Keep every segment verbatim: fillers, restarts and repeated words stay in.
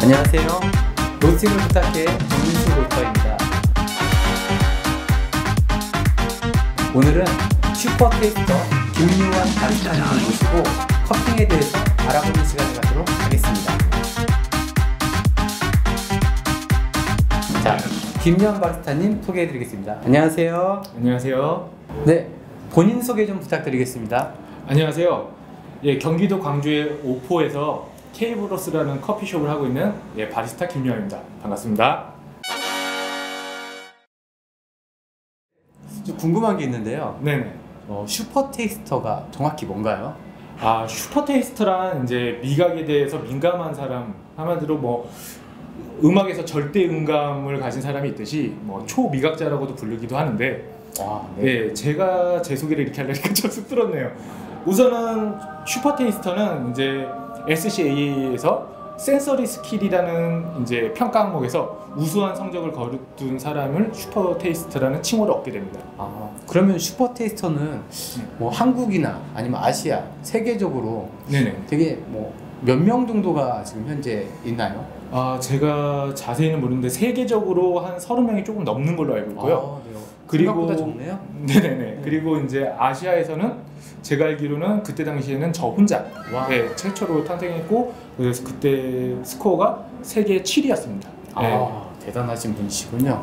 안녕하세요. 로스팅을 부탁해 정민수 골퍼입니다. 오늘은 슈퍼테이스터 김유한 바리스타님을 모시고 커핑에 대해서 알아보는 시간을 갖도록 하겠습니다. 자, 김유한 바리스타님 소개해드리겠습니다. 안녕하세요. 안녕하세요. 네, 본인 소개 좀 부탁드리겠습니다. 안녕하세요. 예, 경기도 광주의 오포에서 K브로스라는 커피숍을 하고 있는 예, 바리스타 김유한입니다. 반갑습니다. 좀 궁금한 게 있는데요. 네네. 어, 슈퍼테이스터가 정확히 뭔가요? 아, 슈퍼테이스터란 이제 미각에 대해서 민감한 사람, 한마디로 뭐 음악에서 절대 음감을 가진 사람이 있듯이 뭐 초미각자라고도 부르기도 하는데, 와, 네. 예, 제가 제 소개를 이렇게 하려니까 좀 쑥스럽네요. 우선은 슈퍼테이스터는 이제 에스씨에이에이에서 센서리 스킬이라는 이제 평가 항목에서 우수한 성적을 거둔 사람을 슈퍼테이스터라는 칭호를 얻게 됩니다. 아, 그러면 슈퍼테이스터는 뭐 한국이나 아니면 아시아, 세계적으로 네네. 되게 뭐 몇 명 정도가 지금 현재 있나요? 아, 제가 자세히는 모르는데 세계적으로 한 서른 명이 조금 넘는 걸로 알고 있고요. 아, 네. 그리고 생각보다 적네요. 네네네. 네. 그리고 이제 아시아에서는 제가 알기로는 그때 당시에는 저 혼자 네, 최초로 탄생했고, 그래서 그때 스코어가 세계 칠 위였습니다. 아, 네. 대단하신 분이시군요.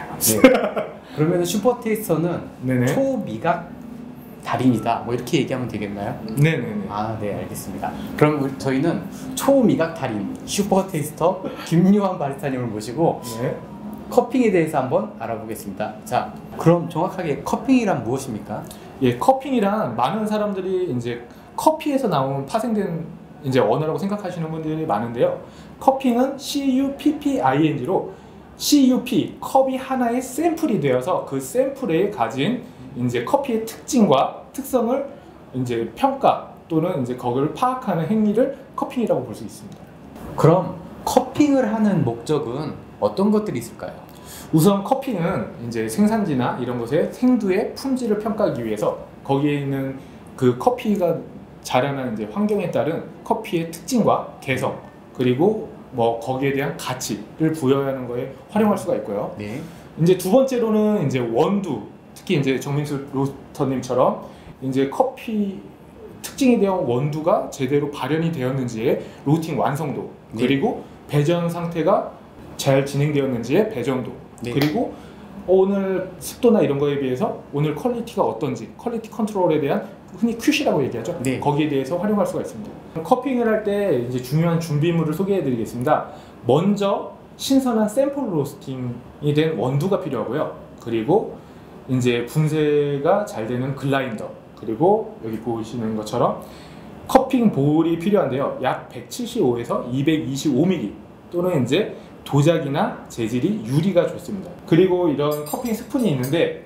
네. 그러면 슈퍼테이스터는 네네. 초미각 달인이다, 뭐 이렇게 얘기하면 되겠나요? 네네네. 아, 네, 알겠습니다. 그럼 우리, 저희는 초미각 달인 슈퍼테이스터 김유한 바리스타님을 모시고 네. 커핑에 대해서 한번 알아보겠습니다. 자, 그럼 정확하게 커핑이란 무엇입니까? 예, 커핑이란 많은 사람들이 이제 커피에서 나온 파생된 이제 언어라고 생각하시는 분들이 많은데요. 커핑은 씨유피피아이엔지로 씨유피, 컵이 하나의 샘플이 되어서 그 샘플에 가진 이제 커피의 특징과 특성을 이제 평가 또는 이제 그걸 파악하는 행위를 커핑이라고 볼 수 있습니다. 그럼 커핑을 하는 목적은 어떤 것들이 있을까요? 우선 커핑은 이제 생산지나 이런 곳의 생두의 품질을 평가하기 위해서 거기에 있는 그 커피가 자라는 이제 환경에 따른 커피의 특징과 개성, 그리고 뭐 거기에 대한 가치를 부여하는 거에 활용할 수가 있고요. 네. 이제 두 번째로는 이제 원두, 특히 이제 정민수 로스터님처럼 이제 커피 특징에 대한 원두가 제대로 발현이 되었는지의 로팅 완성도, 네. 그리고 배전 상태가 잘 진행되었는지의 배전도, 네. 그리고 오늘 습도나 이런 거에 비해서 오늘 퀄리티가 어떤지, 퀄리티 컨트롤에 대한 흔히 큐시라고 얘기하죠. 네. 거기에 대해서 활용할 수가 있습니다. 커핑을 할 때 이제 중요한 준비물을 소개해 드리겠습니다. 먼저 신선한 샘플 로스팅이 된 원두가 필요하고요. 그리고 이제 분쇄가 잘 되는 글라인더, 그리고 여기 보시는 것처럼 커핑 볼이 필요한데요. 약 백칠십오에서 이백이십오 밀리리터 또는 이제 도자기나 재질이 유리가 좋습니다. 그리고 이런 커핑 스푼이 있는데,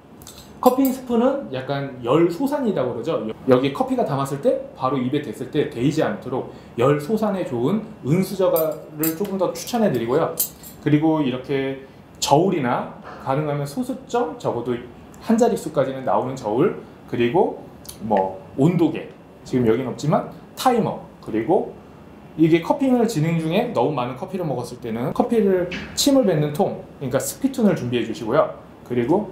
커핑 스푼은 약간 열 소산이라고 그러죠. 여기 커피가 담았을 때 바로 입에 댔을 때 데이지 않도록 열 소산에 좋은 은수저가를 조금 더 추천해 드리고요. 그리고 이렇게 저울이나 가능하면 소수점, 적어도 한 자릿수까지는 나오는 저울, 그리고 뭐 온도계, 지금 여긴 없지만 타이머, 그리고 이게 커핑을 진행 중에 너무 많은 커피를 먹었을 때는 커피를 침을 뱉는 통, 그러니까 스피툰을 준비해 주시고요. 그리고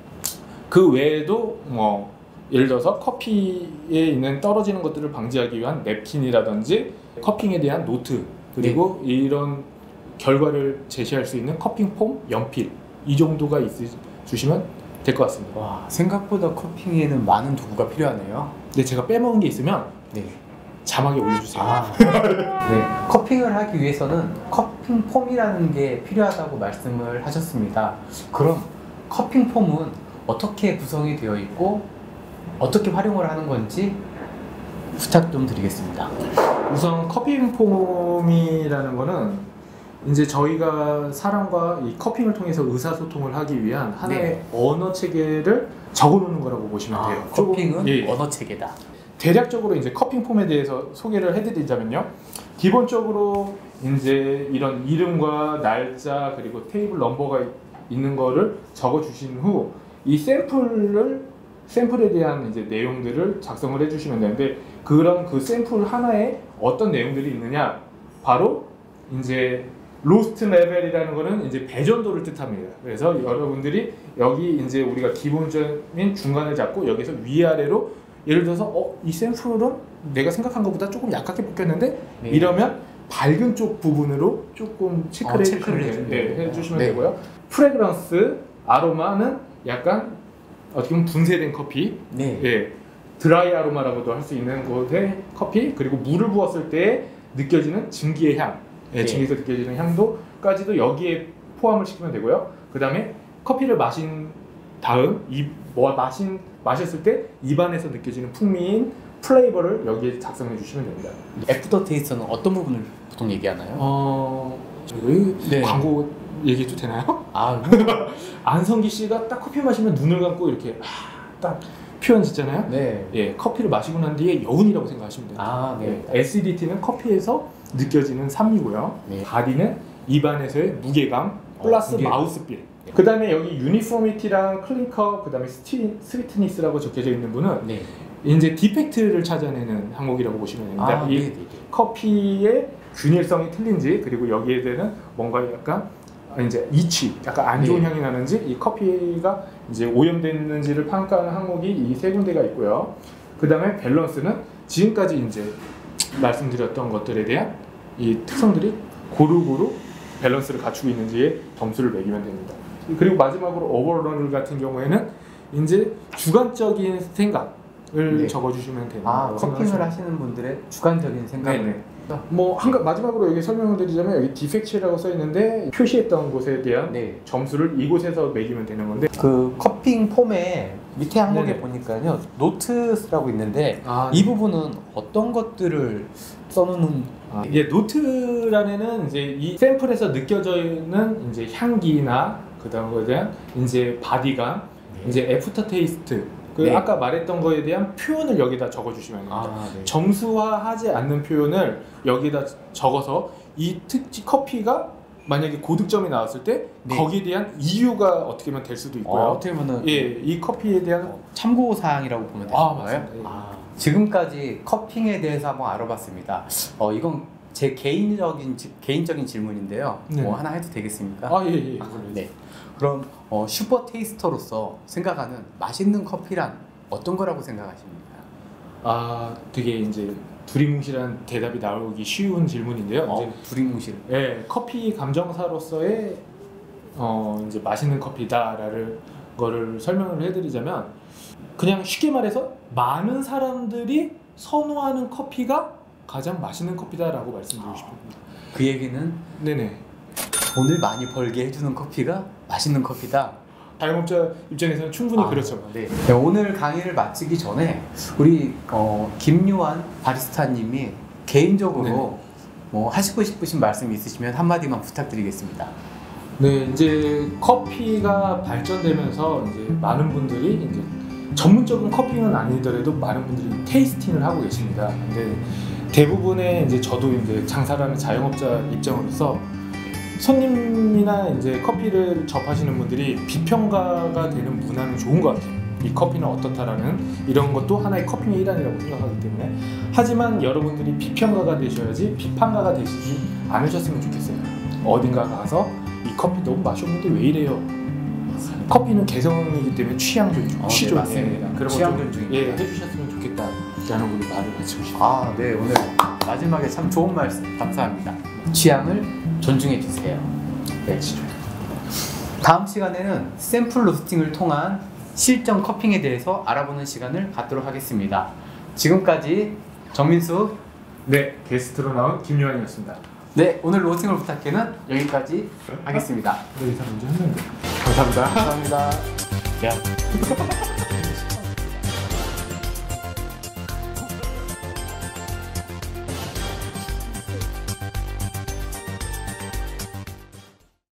그 외에도 뭐 예를 들어서 커피에 있는 떨어지는 것들을 방지하기 위한 냅킨이라든지 커핑에 대한 노트, 그리고 네. 이런 결과를 제시할 수 있는 커핑 폼, 연필, 이 정도가 있으시면 될 것 같습니다. 와, 생각보다 커핑에는 많은 도구가 필요하네요. 네, 제가 빼먹은 게 있으면 네. 자막에 올려주세요. 아, 네. 커핑을 하기 위해서는 커핑 폼이라는 게 필요하다고 말씀을 하셨습니다. 그럼 커핑 폼은 어떻게 구성이 되어 있고 어떻게 활용을 하는 건지 부탁 좀 드리겠습니다. 우선 커핑 폼이라는 거는 이제 저희가 사람과 이 커핑을 통해서 의사소통을 하기 위한 하나의 네. 언어 체계를 적어놓는 거라고 보시면 돼요. 아, 커핑은 예. 언어 체계다. 대략적으로 이제 커핑 폼에 대해서 소개를 해드리자면요. 기본적으로 이제 이런 이름과 날짜, 그리고 테이블 넘버가 있는 거를 적어주신 후 이 샘플을 샘플에 대한 이제 내용들을 작성을 해주시면 되는데, 그런 그 샘플 하나에 어떤 내용들이 있느냐, 바로 이제 로스트 레벨이라는 거는 이제 배전도를 뜻합니다. 그래서 여러분들이 여기 이제 우리가 기본적인 중간을 잡고 여기서 위아래로 예를 들어서 어, 이 샘플은 내가 생각한 것보다 조금 약하게 뽑혔는데 네. 이러면 밝은 쪽 부분으로 조금 체크를, 어, 해주시면, 체크를 돼- 해주면 네, 되고요. 해주시면 네. 되고요. 프레그런스, 아로마는 약간 어떻게 보면 분쇄된 커피, 네. 예, 드라이 아로마라고도 할 수 있는 곳의 커피, 그리고 물을 부었을 때 느껴지는 증기의 향, 예, 네. 증기에서 느껴지는 향도까지도 여기에 포함을 시키면 되고요. 그 다음에 커피를 마신 다음 이 뭐 마신 마셨을 때 입안에서 느껴지는 풍미인 플레이버를 여기에 작성해 주시면 됩니다. 애프터 테이스트는 어떤 부분을 보통 얘기하나요? 어, 저희 네. 광고 얘기해도 되나요? 아, 안성기 씨가 딱 커피 마시면 눈을 감고 이렇게 아, 딱 표현 짓잖아요. 네. 예, 커피를 마시고 난 뒤에 여운이라고 생각하시면 돼요. 아, 네. 예, 에스디티는 커피에서 느껴지는 산미고요. 네. 바디는 입안에서의 무게감 플러스 어, 무게감. 마우스필. 그 다음에 여기 유니포미티랑 클린커, 그 다음에 스위트니스라고 적혀져 있는 분은 네. 이제 디펙트를 찾아내는 항목이라고 보시면 됩니다. 아, 이 네, 네, 네. 커피의 균일성이 틀린지, 그리고 여기에 대한 뭔가 약간 이제 이취, 약간 안 좋은 네. 향이 나는지, 이 커피가 이제 오염됐는지를 평가하는 항목이 이 세 군데가 있고요. 그 다음에 밸런스는 지금까지 이제 말씀드렸던 것들에 대한 이 특성들이 고루고루 밸런스를 갖추고 있는지에 점수를 매기면 됩니다. 그리고 마지막으로 오버럴 같은 경우에는 이제 주관적인 생각을 네. 적어주시면 되는 아, 거라고 커핑을 생각하시면 하시는 분들의 주관적인 생각을. 네네. 뭐 한, 가- 마지막으로 여기 설명을 드리자면 여기 디펙트라고 써 있는데 표시했던 곳에 대한 네. 점수를 이곳에서 매기면 되는 건데 그 커핑 폼에 밑에 항목에 네네. 보니까요 노트스라고 있는데 아, 이 부분은 어떤 것들을 써놓는 아, 이게 노트란에는 이제 이 샘플에서 느껴져 있는 이제 향기나 그다음에 대한 이제 바디감, 네. 이제 애프터 테이스트, 그 네. 아까 말했던 거에 대한 표현을 여기다 적어주시면 됩니다. 아, 네. 점수화하지 않는 표현을 여기다 적어서 이 특지 커피가 만약에 고득점이 나왔을 때 네. 거기에 대한 이유가 어떻게 보면 될 수도 있고요. 어, 어떻게 보면 예, 이 커피에 대한 참고 사항이라고 보면 되는 아, 거예요. 맞습니다. 예. 아, 지금까지 커핑에 대해서 한번 알아봤습니다. 어, 이건 제 개인적인 지- 개인적인 질문인데요. 네. 뭐 하나 해도 되겠습니까? 아, 예, 예. 아, 네. 그럼 어, 슈퍼 테이스터로서 생각하는 맛있는 커피란 어떤 거라고 생각하십니까? 아, 되게 이제 두리뭉실한 대답이 나오기 쉬운 질문인데요. 이제 어, 두리뭉실. 예, 커피 감정사로서의 어, 이제 맛있는 커피다라는 거를 설명을 해드리자면 그냥 쉽게 말해서 많은 사람들이 선호하는 커피가 가장 맛있는 커피다라고 말씀드리고 싶습니다. 그 얘기는 네네. 돈을 많이 벌게 해주는 커피가 맛있는 커피다. 자영업자 입장에서는 충분히 아, 그렇죠. 네. 네, 오늘 강의를 마치기 전에 우리 어, 김요한 바리스타님이 개인적으로 네. 뭐 하시고 싶으신 말씀 있으시면 한마디만 부탁드리겠습니다. 네, 이제 커피가 발전되면서 이제 많은 분들이 이제 전문적인 커피는 아니더라도 많은 분들이 테이스팅을 하고 계십니다. 근데 대부분의 이제 저도 이제 장사라는 자영업자 입장으로서 손님이나 이제 커피를 접하시는 분들이 비평가가 되는 문화는 좋은 것 같아요. 이 커피는 어떻다라는 이런 것도 하나의 커피의 일환이라고 생각하기 때문에 하지만 여러분들이 비평가가 되셔야지 비판가가 되시지 않으셨으면 좋겠어요. 어딘가 가서 이 커피 너무 맛이 없는데 왜 이래요? 커피는 개성이기 때문에 취향 존중, 어, 취 네, 존중, 맞습니다. 그런 취향 거좀 존중입니다. 예, 해주셨으면 좋겠다라는 분이 말을 마치고 싶어요. 아, 네. 오늘 마지막에 참 좋은 말씀 감사합니다. 취향을 존중해 주세요. 네. 다음 시간에는 샘플 로스팅을 통한 실전 커핑에 대해서 알아보는 시간을 갖도록 하겠습니다. 지금까지 정민수, 네, 게스트로 나온 김요한이었습니다. 네, 오늘 로스팅을 부탁해는 여기까지 하겠습니다. 네, 이사 먼저 했는데 감사합니다. 감사합니다. 야.